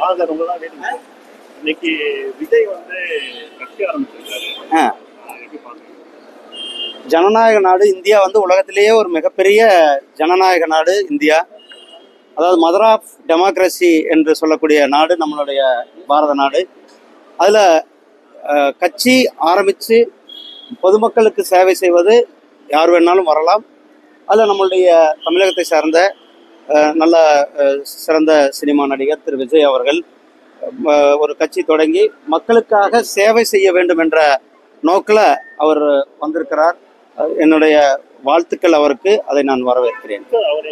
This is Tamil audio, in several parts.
பாக்குறவங்க தான் வேணும். இன்னைக்கு விஜய் வந்து கட்சி ஆரம்பிச்சிருக்காரு. எப்படி பாக்குறீங்க? ஜனநாயக நாடு இந்தியா வந்து உலகத்திலேயே ஒரு மிகப்பெரிய ஜனநாயக நாடு இந்தியா. அதாவது மதர் ஆஃப் டெமோக்ரஸி என்று சொல்லக்கூடிய நாடு நம்மளுடைய பாரத நாடு. அதில் கட்சி ஆரம்பித்து பொதுமக்களுக்கு சேவை செய்வது யார் வேணாலும் வரலாம். அதில் நம்மளுடைய தமிழகத்தை சார்ந்த நல்ல சிறந்த சினிமா நடிகர் திரு விஜய் அவர்கள் ஒரு கட்சி தொடங்கி மக்களுக்காக சேவை செய்ய வேண்டும் என்ற நோக்கில் அவர் வந்திருக்கிறார். என்னுடைய வாழ்த்துக்கள் அவருக்கு, அதை நான் வரவேற்கிறேன். அவர்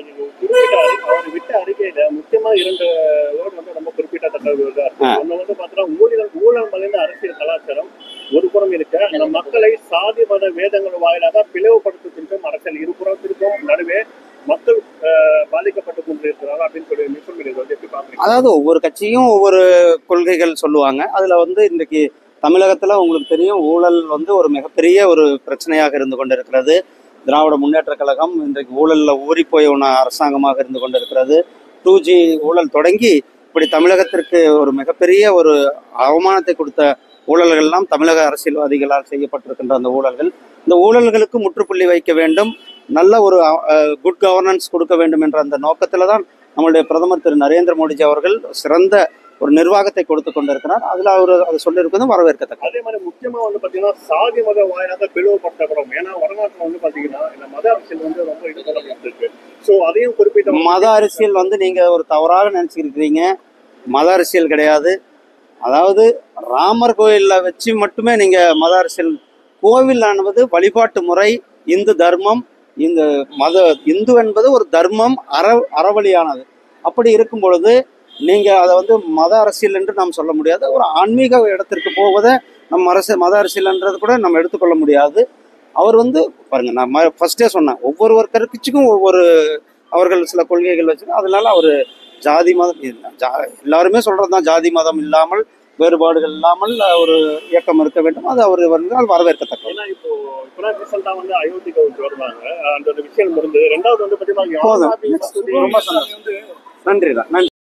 விட்ட அறிக்கையில முக்கியமா 2 வேர்டு வந்து ரொம்ப குறிப்பிடத்தக்கது. ஒண்ணு வந்து பாத்தீங்கன்னா ஊழல் மலிந்த அரசியல் கலாச்சாரம் ஒரு புறம் இருக்க, அந்த மக்களை சாதி மத வேதங்கள் வாயிலாக பிளவுபடுத்துகின்ற அரசியல் இருபுறத்திற்கும் நடுவே மக்கள் பாதிக்கப்பட்டு கொண்டிருக்கிறாங்க அப்படின்னு சொல்லி எப்படி பாக்குறீங்க? அதாவது ஒவ்வொரு கட்சியும் ஒவ்வொரு கொள்கைகள் சொல்லுவாங்க. அதுல வந்து இன்றைக்கு தமிழகத்துல உங்களுக்கு தெரியும், ஊழல் வந்து ஒரு மிகப்பெரிய ஒரு பிரச்சனையாக இருந்து கொண்டிருக்கிறது. திராவிட முன்னேற்ற கழகம் இன்றைக்கு ஊழலில் ஊறிப்போய் அரசாங்கமாக இருந்து கொண்டிருக்கிறது. 2G ஊழல் தொடங்கி இப்படி தமிழகத்திற்கு ஒரு மிகப்பெரிய ஒரு அவமானத்தை கொடுத்த ஊழல்கள்லாம் தமிழக அரசியல்வாதிகளால் செய்யப்பட்டிருக்கின்ற அந்த ஊழல்கள், இந்த ஊழல்களுக்கு முற்றுப்புள்ளி வைக்க வேண்டும், நல்ல ஒரு குட் கவர்னன்ஸ் கொடுக்க வேண்டும் என்ற அந்த நோக்கத்தில் தான் நம்மளுடைய பிரதமர் திரு நரேந்திர மோடிஜி அவர்கள் சிறந்த ஒரு நிர்வாகத்தை கொடுத்து கொண்டிருக்கிறார். அதுல அவர் அதை சொல்லியிருக்கிறது வரவேற்கத்தக்க. அதே மாதிரி முக்கியமா வந்து பாத்தீங்கன்னா சாதி மத வாயிலாக பிளவுபடுத்தப்படும். ஏன்னா வடநாட்டில் வந்து பாத்தீங்கன்னா இந்த மத அரசியல் வந்து ரொம்ப இருக்கு. ஸோ அதையும் குறிப்பிட்ட மத அரசியல் வந்து நீங்க ஒரு தவறாக நினைச்சிருக்கிறீங்க. மத அரசியல் கிடையாது. அதாவது ராமர் கோயிலில் வச்சு மட்டுமே நீங்க மத அரசியல். கோவில் ஆனது வழிபாட்டு முறை, இந்து தர்மம், இந்த இந்து என்பது ஒரு தர்மம், அறவழியானது. அப்படி இருக்கும் பொழுது நீங்க அதை வந்து மத அரசியல் என்று நாம் சொல்ல முடியாது. ஒரு ஆன்மீக இடத்திற்கு போவதை மத அரசியல்ன்றது கூட நம்ம எடுத்துக்கொள்ள முடியாது. அவர் வந்து பாருங்க, நான் ஃபர்ஸ்டே சொன்னேன், ஒவ்வொரு கட்சிக்கும் ஒவ்வொரு அவர்கள் சில கொள்கைகள் வச்சுருக்கோம். அதனால அவர் ஜாதி மதம் எல்லாருமே சொல்றதுதான், ஜாதி மதம் இல்லாமல் வேறுபாடுகள் இல்லாமல் ஒரு இயக்கம் இருக்க வேண்டும். அது அவர் வரவேற்கத்தக்க. ஏன்னா இப்போ ரீசெண்டா வந்து அயோத்திக்கு வருவாங்க, அந்த விஷயம் முடிஞ்சு 2வது வந்து போதும். ரொம்ப நன்றி.